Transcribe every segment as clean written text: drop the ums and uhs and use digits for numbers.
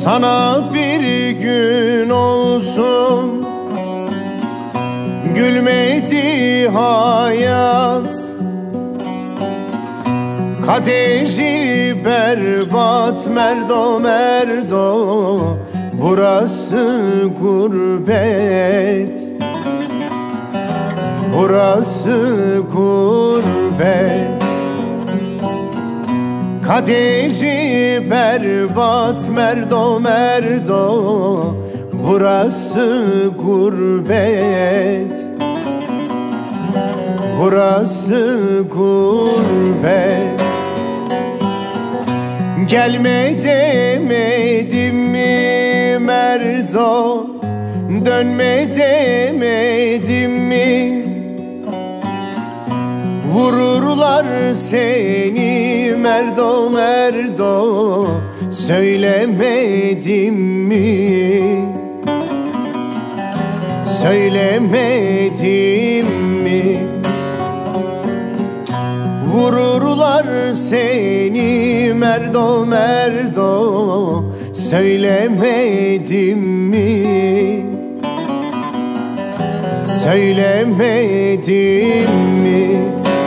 Sana bir gün olsun gülmedi hayat, kaderi berbat merdo merdo, burası gurbet, burası gurbet. Kaderi berbat merdo merdo, burası gurbet, burası gurbet. Gelme demedim mi merdo, dönme demedim mi? Vururlar seni merdo merdo, söylemedim mi? Söylemedim mi? Vururlar seni merdo merdo, söylemedim mi? Söylemedim mi?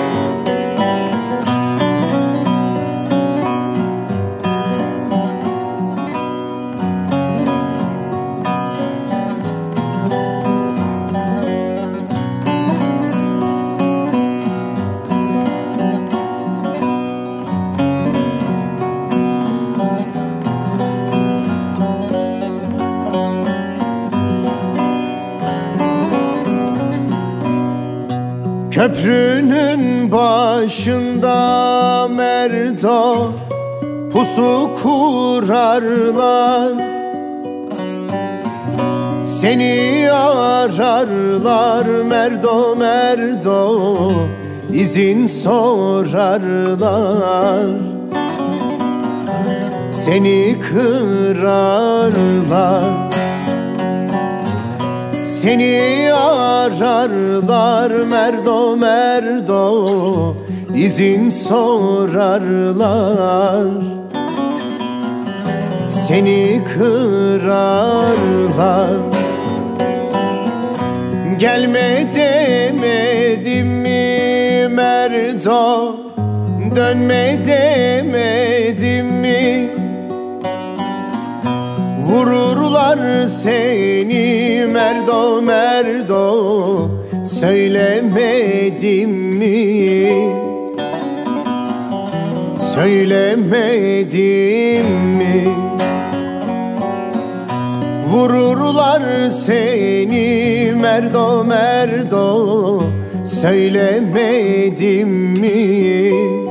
Köprünün başında merdo pusu kurarlar, seni ararlar merdo merdo, izin sorarlar, seni kırarlar. Seni ararlar merdo merdo, izin sorarlar, seni kırarlar. Gelme demedim mi merdo, dönme demedim mi? Vururlar seni merdo merdo, söylemedim mi? Söylemedim mi? Vururlar seni merdo merdo, söylemedim mi?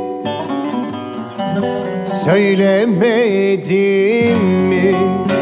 Söylemedim mi?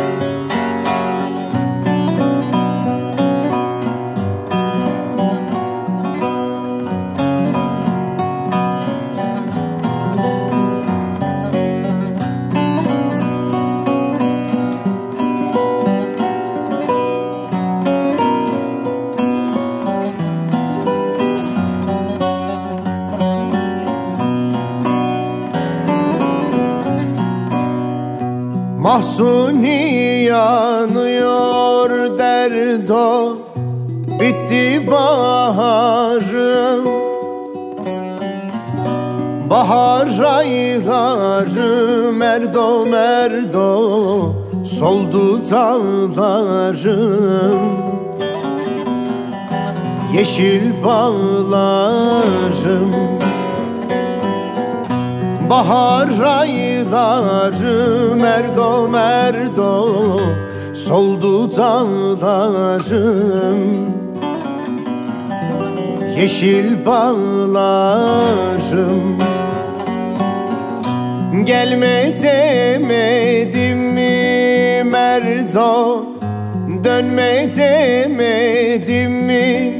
Mahzuni yanıyor derdo, bitti baharım. Bahar ayları merdo merdo, soldu dağlarım. Yeşil bağlarım, bahar ayları merdo merdo, soldu dağlarım. Yeşil bağlarım. Gelme demedim mi merdo, dönme demedim mi?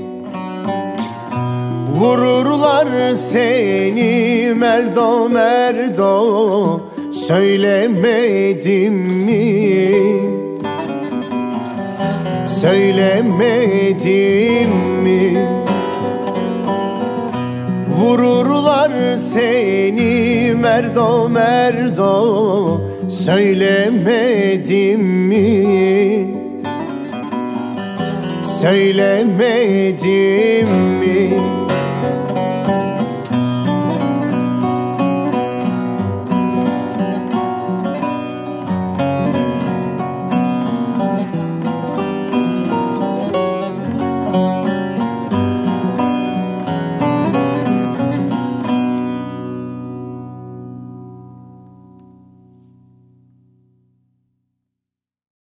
Vururlar seni merdo merdo, söylemedim mi? Söylemedim mi? Vururlar seni merdo merdo, söylemedim mi? Söylemedim mi?